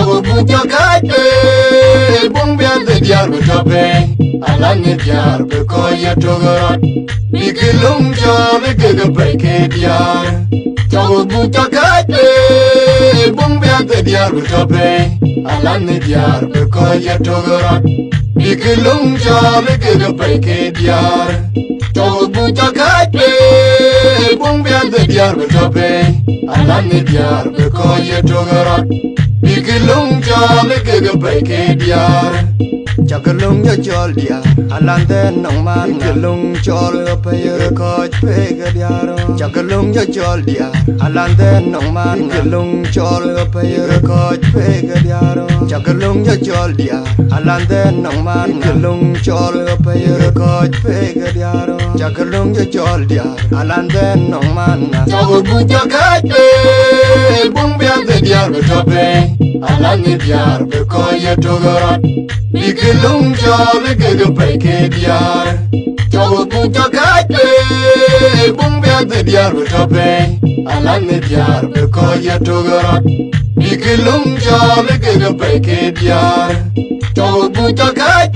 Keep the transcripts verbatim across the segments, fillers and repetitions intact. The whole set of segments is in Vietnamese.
Chago buta kaite bung bia de diar betope alani diar be koya togorot bigilung jale gege beke diar Chago buta kaite bung bia de diar betope alani diar be koya togorot bigilung jale gege beke diar Chago buta kaite bung bia de diar betope alani diar be koya togorot Bigilung jale gege beke diar Chakalung ya jol diar Alante nong man Bigilung jol payer koj peke diar Chakalung ya jol diar Alante nong man Bigilung jol payer koj peke diar Chakalung ya jol diar Alante nong man Bigilung jol payer koj peke diar Chakalung ya jol diar Alante nong man Chago buta kaite bung bia de diar betope Alani diar be koya togorot Bigilung jale gege beke diar Chago buta kaite bung bia de diar betope Alani diar be koya togorot Bigilung jale gege beke diar Chago buta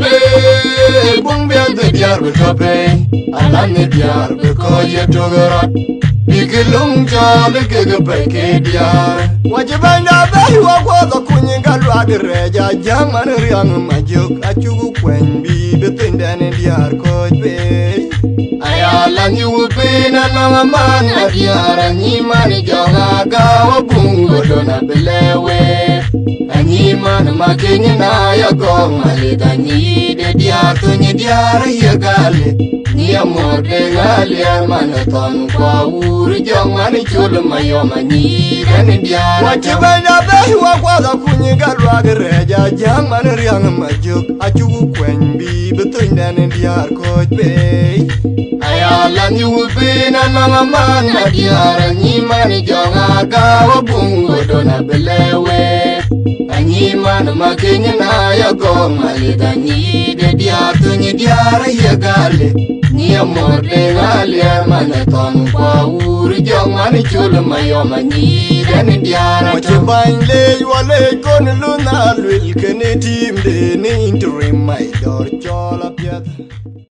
kaite bung bia de diar betope Alani diar be koya togorot Bigilung jale gege beke diar Wajibanda bahi wakwa kunyinga lwagi reja Jaman riang majuk achugu kwen bi betindane diar koj be Ayala nyu pina nanga mana diar Anyimani jonga gawa bungo dona belewe Anyimani makinyi na ya gong malida Nyide diar tunyi diar yagale Nia morde ngali amana ton kwa uri jong mani chulu mayoma nyida ni diar Wachibanda behi wakwa kunyiga lwagi reja Jaman riang majuk achugu kwen bi betindane diar koj be Ayala nyu pina nanga mana diar Anyimani jonga gawa bungo dona belewe Anyimani makinyi na ya gong malida Nyide diar tunyi diar yagale Nia morde ngali amana ton kwa uri jong mani chulu mayoma nyida ni diara Wachibany lej walej kon luna lwil kene timde ni interim may dor chola piat